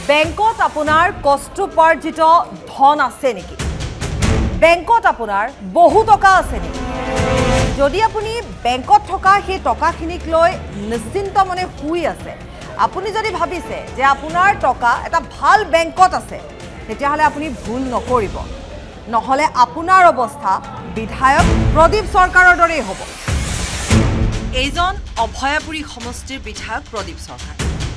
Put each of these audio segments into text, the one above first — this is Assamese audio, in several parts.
বেংকত আপোনাৰ কষ্টোপাৰ্জিত ধন আছে নেকি? বেংকত আপোনাৰ বহু টকা আছে নেকি? যদি আপুনি বেংকত থকা সেই টকাখিনিক লৈ নিশ্চিন্ত মনে শুই আছে, আপুনি যদি ভাবিছে যে আপোনাৰ টকা এটা ভাল বেংকত আছে, তেতিয়াহ'লে আপুনি ভুল নকৰিব। নহ'লে আপোনাৰ অৱস্থা বিধায়ক প্ৰদীপ চৰকাৰৰ দৰেই হ'ব। এইজন অভয়াপুৰী সমষ্টিৰ বিধায়ক প্ৰদীপ চৰকাৰ।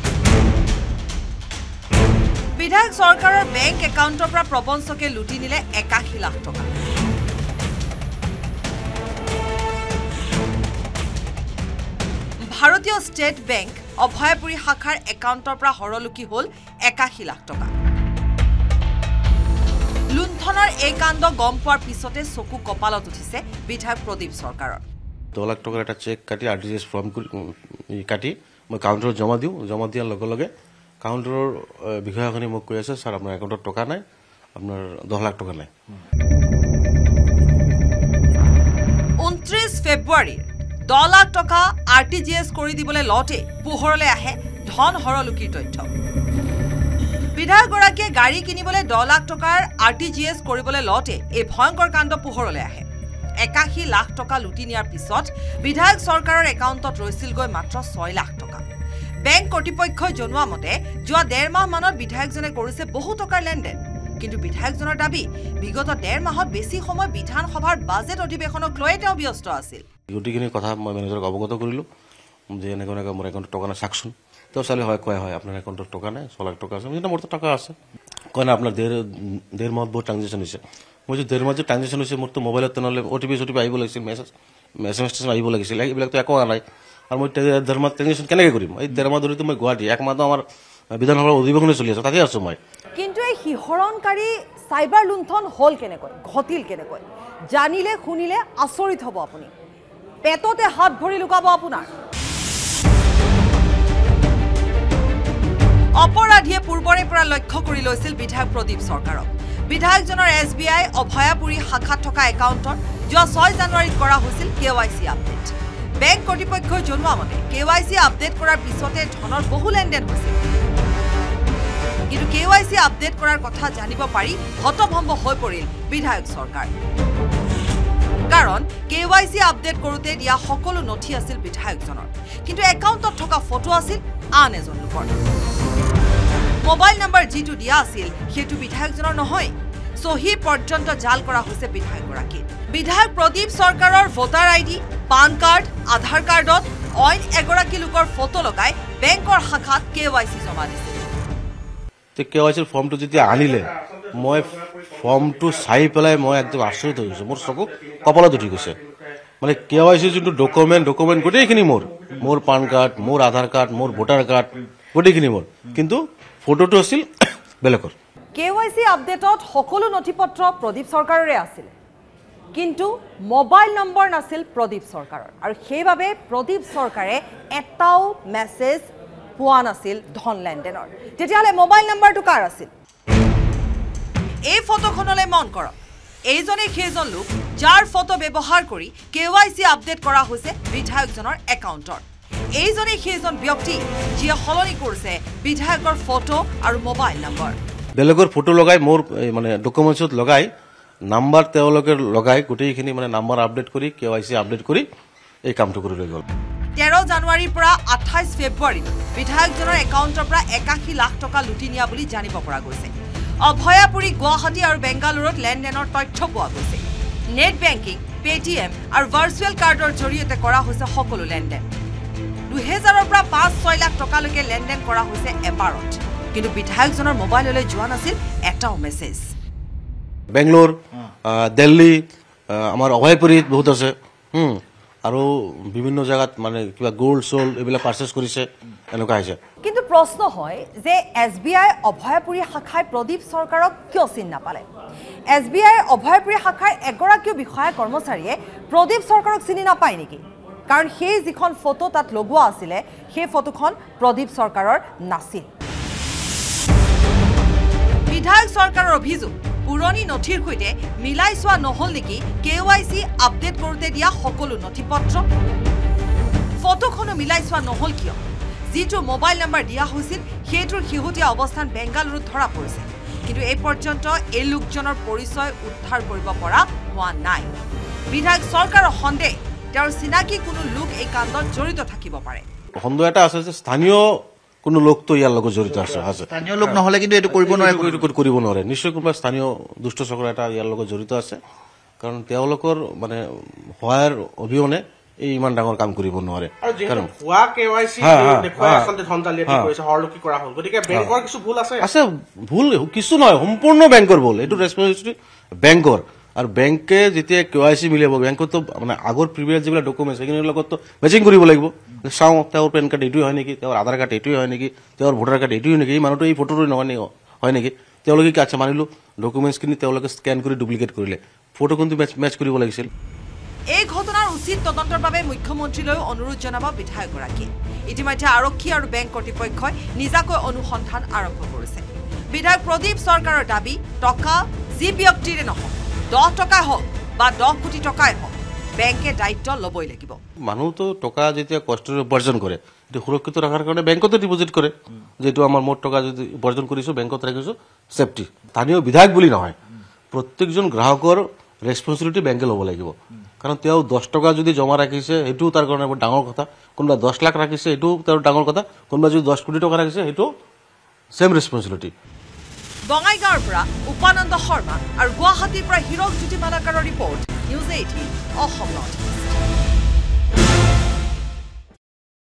বিধায়ক চৰকাৰৰ বেংক একাউণ্টৰ পৰা প্ৰবঞ্চকে লুটি নিলে 81 লাখ টকা। ভাৰতীয় ষ্টেট বেংক অভয়াপুৰী শাখাৰ একাউণ্টৰ পৰা হৰলুকি হ'ল 81 লাখ টকা। লুণ্ঠনৰ এই কাণ্ড গম পোৱাৰ পিছতে চকু কপালত উঠিছে বিধায়ক প্ৰদীপ চৰকাৰৰ। 2 লাখ টকাৰ এটা চেক কাটি আৰটিজিএছ ফৰ্ম কাটি মই কাউণ্টাৰত জমা দিওঁ। জমা দিয়াৰ লগে লগে কাউণ্টাৰৰ বিষয়াখনে মোক কৈ আছে, ছাৰ আপোনাৰ একাউণ্টত টকা নাই, আপোনাৰ 10 লাখ টকা নাই। 29 ফেব্ৰুৱাৰীৰ 10 লাখ টকা আৰটিজিএছ কৰি দিবলৈ লওঁতে পোহৰলৈ আহে ধন হৰলুকিৰ তথ্য। বিধায়কগৰাকীয়ে গাড়ী কিনিবলৈ 10 লাখ টকাৰ আৰটিজিএছ কৰিবলৈ লওঁতে এই ভয়ংকৰ কাণ্ড পোহৰলৈ আহে। 81 লাখ টকা লুটি নিয়াৰ পিছত বিধায়ক চৰকাৰৰ একাউণ্টত ৰৈছিলগৈ মাত্ৰ 6 লাখ টকা। বেংক কৰ্তৃপক্ষই জনোৱা মতে যোৱা 1.5 মাহ মানত বিধায়কজনে কৰিছে বহু টকাৰ লেনদেন। কিন্তু বিধায়কজনৰ দাবী, বিগত 1.5 মাহত বেছি সময় বিধানসভাৰ বাজেট অধিৱেশনক লৈয়ে তেওঁ ব্যস্ত আছিল। গোটেইখিনি কথা মই মেনেজাৰক অৱগত কৰিলোঁ যে এনেকৈ মোৰ একাউণ্টত টকা নাই, চাওকচোন। তেওঁ চালে হয়, কয় হয় আপোনাৰ একাউণ্টত টকা নাই, 6 লাখ টকা আছে। মোৰতো টকা আছে। কয় না আপোনাৰ 1.5 মাহত বহুত ট্ৰানজেকশ্যন হৈছে। মই যে 1.5 মাহত যে ট্ৰানজেকশ্যন হৈছে, মোৰতো মোবাইলত তেনেহ'লে অ'টিপি আহিব লাগিছিল, SMS আহিব লাগিছিল, এইবিলাকতো একো অহা নাই। আৰু মই 1.5 মাহত ট্ৰানজেকশ্যন কেনেকৈ কৰিম? এই 1.5 মাহ ধৰিতো মই গুৱাহাটী, 1 মাহতো আমাৰ বিধানসভাৰ অধিৱেশনে চলি আছে, তাতে আছোঁ মই। কিন্তু এই শিহৰণকাৰী চাইবাৰ লুণ্ঠন হ'ল কেনেকৈ, ঘটিল কেনেকৈ? জানিলে শুনিলে আচৰিত হ'ব আপুনি, পেটতে হাত ভৰি লুকাব আপোনাৰ। অপৰাধীয়ে পূৰ্বৰে পৰা লক্ষ্য কৰি লৈছিল বিধায়ক প্ৰদীপ চৰকাৰক। বিধায়কজনৰ SBI অভয়াপুৰী শাখাত থকা একাউণ্টত যোৱা 6 জানুৱাৰীত কৰা হৈছিল KYC আপডেট। বেংক কৰ্তৃপক্ষই জনোৱা মতে KYC আপডেট কৰাৰ পিছতে ধনৰ বহু লেনদেন হৈছিল। কিন্তু KYC আপডেট কৰাৰ কথা জানিব পাৰি হতভম্ব হৈ পৰিল বিধায়ক চৰকাৰ। কাৰণ KYC আপডেট কৰোঁতে দিয়া সকলো নথি আছিল বিধায়কজনৰ, কিন্তু একাউণ্টত থকা ফটো আছিল আন এজন লোকৰ। মোবাইল নম্বৰ যিটো দিয়া আছিল সেইটো বিধায়কজনৰ নহয়। চহী পৰ্যন্ত জাল কৰা হৈছে বিধায়কগৰাকীৰ। বিধায়ক প্ৰদীপ চৰকাৰৰ voter ID, PAN card, Aadhaar কাৰ্ডত অইন এগৰাকী লোকৰ ফটো লগাই বেংকৰ শাখাত KYC জমা দিছিল। KYC ফৰ্মটো যেতিয়া আনিলে, মই ফৰ্মটো চাই পেলাই মই একদম আচৰিত হৈ গৈছোঁ। মোৰ চকু কপালত উঠি গৈছে। মানে KYC যোনটো ডকুমেণ্ট গোটেইখিনি মোৰ পান কাৰ্ড, মোৰ আধাৰ কাৰ্ড, মোৰ ভোটাৰ কাৰ্ড গোটেইখিনি মোৰ, কিন্তু ফটোটো আছিল বেলেগৰ। KYC আপডেটত সকলো নথিপত্ৰ প্ৰদীপ চৰকাৰৰে আছিল, কিন্তু মোবাইল নম্বৰ নাছিল প্ৰদীপ চৰকাৰৰ। আৰু সেইবাবে প্ৰদীপ চৰকাৰে এটাও মেছেজ পোৱা নাছিল ধন লেনদেনৰ। তেতিয়াহ'লে মোবাইল নম্বৰটো কাৰ আছিল? এই ফটোখনলৈ মন কৰক। এইজনেই সেইজন লোক যাৰ ফটো ব্যৱহাৰ কৰি KYC আপডেট কৰা হৈছে বিধায়কজনৰ একাউণ্টত। এইজনেই সেইজন ব্যক্তি যিয়ে সলনি কৰিছে বিধায়কৰ ফটো আৰু মোবাইল নম্বৰ। বেলেগৰ ফটো লগাই মোৰ মানে ডকুমেণ্টছত লগাই নাম্বাৰ তেওঁলোকে লগাই গোটেইখিনি মানে নাম্বাৰ আপডেট কৰি KYC আপডেট কৰি এই কামটো কৰি লৈ গ'ল। 13 জানুৱাৰীৰ পৰা 28 ফেব্ৰুৱাৰীত বিধায়কজনৰ একাউণ্টৰ পৰা 81 লাখ টকা লুটি নিয়া বুলি জানিব পৰা গৈছে। অভয়াপুৰী, গুৱাহাটী আৰু বেংগালুৰুত লেনদেনৰ তথ্য পোৱা গৈছে। নেট বেংকিং, পেটিএম আৰু ভাৰ্চুৱেল কাৰ্ডৰ জৰিয়তে কৰা হৈছে সকলো লেনদেন। 2000ৰ পৰা 5-6 লাখ টকালৈকে লেনদেন কৰা হৈছে এবাৰত। কিন্তু বিধায়কজনৰ মোবাইললৈ যোৱা নাছিল এটাও মেছেজ। বেংগলোৰ, দিল্লী, আমাৰ অভয়াপুৰীত বহুত আছে, আৰু বিভিন্ন জেগাত মানে কিবা গোল্ড চোল্ড এইবিলাক পাৰ্চেছ কৰিছে, এনেকুৱা হৈছে। কিন্তু প্ৰশ্ন হয় যে SBI অভয়াপুৰী শাখাই প্ৰদীপ চৰকাৰক কিয় চিন নাপালে? SBI অভয়াপুৰী শাখাৰ এগৰাকীও বিষয়া কৰ্মচাৰীয়ে প্ৰদীপ চৰকাৰক চিনি নাপায় নেকি? কাৰণ সেই যিখন ফটো তাত লগোৱা আছিলে, সেই ফটোখন প্ৰদীপ চৰকাৰৰ নাছিল। বিধায়ক চৰকাৰৰ অভিযোগ, পুৰণি নথিৰ সৈতে মিলাই চোৱা নহ'ল নেকি KYC আপডেট কৰোঁতে দিয়া সকলো নথিপত্ৰ? ফটোখনো মিলাই চোৱা নহ'ল কিয়? যিটো মোবাইল নম্বৰ দিয়া হৈছিল সেইটোৰ শেহতীয়া অৱস্থান বেংগালুৰুত ধৰা পৰিছে কিন্তু এই পৰ্যন্ত এই লোকজনৰ পৰিচয় উদ্ধাৰ কৰিব পৰা হোৱা নাই বিধায়ক চৰকাৰৰ সন্দেহ তেওঁৰ চিনাকি কোনো লোক এই কাণ্ডত জড়িত থাকিব পাৰে সন্দেহ এটা আছে যে স্থানীয় কোনো লোক তো ইয়াৰ লগত জড়িত আছে স্থানীয় লোক নহলে কিন্তু এটো কৰিব নোৱাৰে নিশ্চয় কোনোবা স্থানীয় দুষ্ট চক্ৰ এটা ইয়াৰ লগত জড়িত আছে কাৰণ তেওঁলোকৰ মানে হোৱাৰ অভিযোগে এই ইমান ডাঙৰ কাম কৰিব নোৱাৰে কাৰণ ভুৱা কেৱাইচি দেখুৱাই আচলতে ধনতালিয়া ঠিক কৰিছে হৰলকি কৰা হ'ল গতিকে বেংকৰ কিছু ভুল আছে আছে ভুল কিছু নহয় সম্পূৰ্ণ বেংকৰ ভুল এইটো ৰেসপন্সিবিলিটি বেংকৰ আৰু বেংকে যেতিয়া কেৱাইচি মিলাব বেংকত তো মানে আগৰ প্ৰিভিয়াস যিবিলাক ডকুমেণ্টছ সেইখিনিৰ লগত তো মেচিং কৰিব লাগিব চাওঁ তেওঁৰ পেন কাৰ্ড এইটোৱে হয় নেকি তেওঁৰ আধাৰ কাৰ্ড এইটোৱে হয় নেকি তেওঁৰ ভোটাৰ কাৰ্ড এইটোৱে নেকি এই মানুহটো এই ফটোটো নহয় হয় নেকি তেওঁলোকে কি আচ্ছা মানিলো ডকুমেণ্টছখিনি তেওঁলোকে স্কেন কৰি ডুপ্লিকেট কৰিলে ফটো কিন্তু মেচ কৰিব লাগিছিল এই ঘটনাৰ উচিত তদন্তৰ বাবে মুখ্যমন্ত্ৰীলৈ অনুৰোধ জনাব বিধায়কগৰাকীয়ে ইতিমধ্যে আৰক্ষী আৰু বেংক কৰ্তৃপক্ষই নিজাকৈ অনুসন্ধান আৰম্ভ কৰিছে বিধায়ক প্ৰদীপ চৰকাৰৰ দাবী টকা যি ব্যক্তিৰে নহওক 10 টকা হওক বা 10 কোটি টকাই হওক বেংকে দায়িত্ব ল'বই লাগিব মানুহটো টকা যেতিয়া কষ্টৰে উপাৰ্জন কৰে এটো সুৰক্ষিত ৰাখাৰ কাৰণে বেংকতে ডিপোজিট কৰে যেটো আমাৰ মোট টকা যদি উপাৰ্জন কৰিছো বেংকত ৰাখিছো সেফটি স্থানীয় বিধায়ক বুলি নহয় প্ৰত্যেকজন গ্ৰাহকৰ ৰেসপন্সিবিলিটি বেংকে ল'ব লাগিব কাৰণ তেওঁ 10 টকা যদি জমা ৰাখিছে এটো তাৰ কাৰণে বহুত ডাঙৰ কথা কোনবা 10 লাখ ৰাখিছে এটো তাৰ ডাঙৰ কথা কোনবা যদি 10 কোটি টকা ৰাখিছে এটো সেম ৰেসপন্সিবিলিটি বঙাইগাঁৱৰ পৰা উপানন্দ শৰ্মা আৰু গুৱাহাটীৰ পৰা হিৰক জ্যোতি মালাকাৰৰ report news 18 Asom north east